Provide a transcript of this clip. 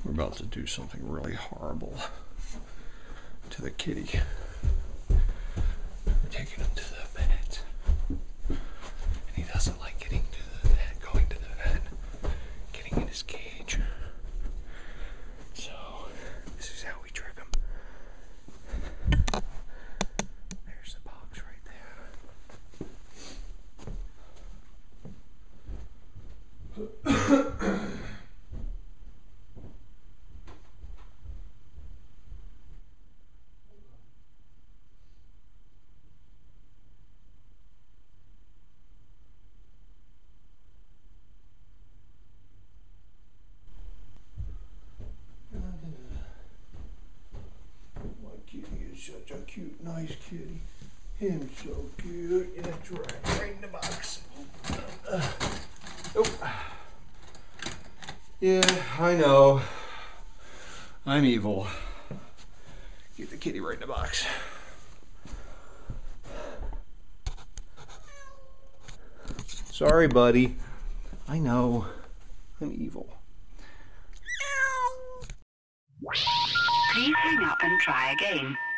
We're about to do something really horrible to the kitty. We're taking him to the vet. And he doesn't like getting to the vet, going to the vet, getting in his cage. So, this is how we trick him. There's the box right there. My kitty is such a cute, nice kitty. Him so cute. Yeah, that's right. Right in the box. Oh. Yeah, I know. I'm evil. Get the kitty right in the box. Sorry, buddy. I know. I'm evil. Please hang up and try again.